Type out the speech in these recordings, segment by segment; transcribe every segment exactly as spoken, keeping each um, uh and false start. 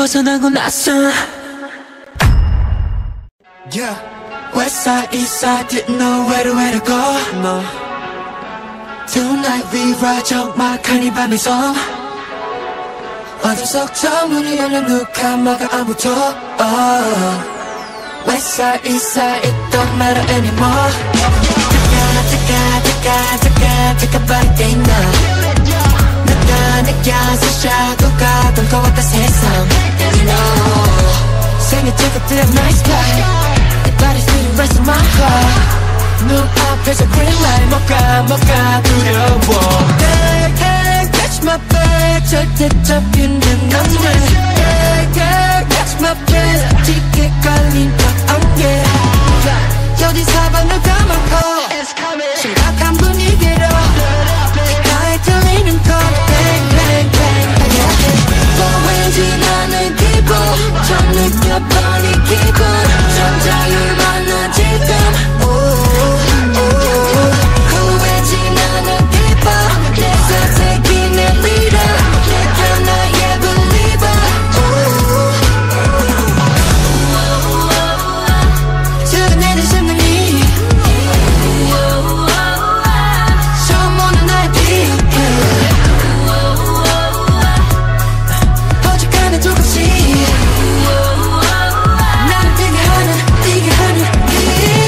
벗어나고 낯선 Yeah. West side, east side, didn't know where to, where to go. No. Tonight we ride 적막한 이 밤의 섬. 어둠 속 저 문이 열려 누가 막아 아무도. Oh. West side, east side, it don't matter anymore. taka taka taka taka taka body now. 내가 느껴서 샤도가 던 것 같다 세상. You know. 생일 찍었던 nice guy. Body's beating rest of my heart. 눈앞에서 green light 뭐가 뭐가 두려워. Hey, hey, catch my breath. 절대 잡히는 남자. Hey, hey, catch my breath. 짙게 걸린 벽 안개. 여기 사방을 감아고 심각한 분위기로 귓가에 들리는 것 bang bang bang. 보이지 않는 기분 처음 느껴본 이 기분 전 자유를 만나 지금 후회진 않은 기분 내 선택이 내 leader 내가 나의 believer 지금 심장이 처음 오는 나의 빛 어지간한 조금씩 나를 뛰게 하는 뛰게 하는 이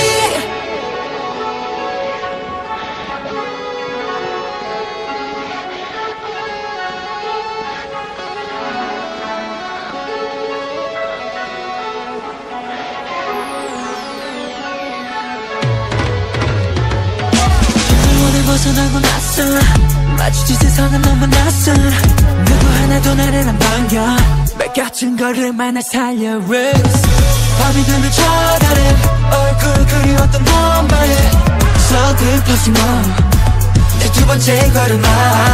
오늘 벗어나고 낯선 마주친 세상은 너무 낯선 누구 하나도 나를 안 반겨 뺏겨진 걸음만 날 살려 Rose 밤이 되면 쳐다래 얼굴 그리웠던 너만의 서글퍼진 넌내 두 번째 걸음아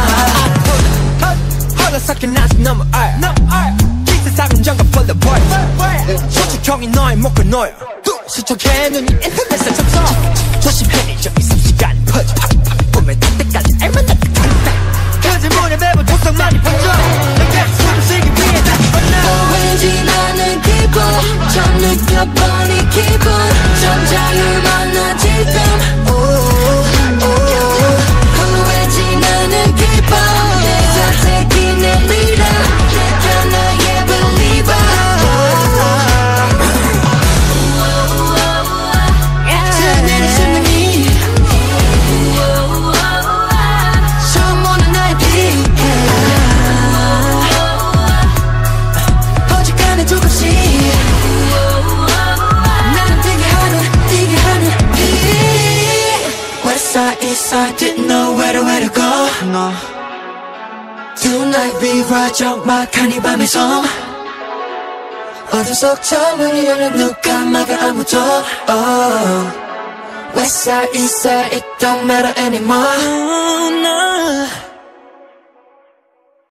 허락삭힌 아직 너무 알 기세상은 정가 full of boy 솔직형이 너의 목을 놓여 수척해 눈이 인터넷에 접속 조심해 저기 삽시간 퍼져 꿈에 닿을 때까지 알만 닿을 텐데 그 질문에 매번 독성만이 번져 내게 숨을 쉬기 위해 다 보이진 않는 기분 처음 느껴본 이 기분 전 자유를 만나 지금 후회진 않는 기분 내 선택이 내 leader 내가 나의 believer 지금 내 심장이 처음 오는 나의 빛 어지간한 조금씩 나를 뛰게 하는 뛰게 하는 빛 West side, east side, didn't know where to, where to go. No. Tonight we ride 적막한 이 밤의 섬. 어둠 속 저 문이 열려 누가 막아 아무도. Oh. West side, east side, it don't matter anymore. Oh, no.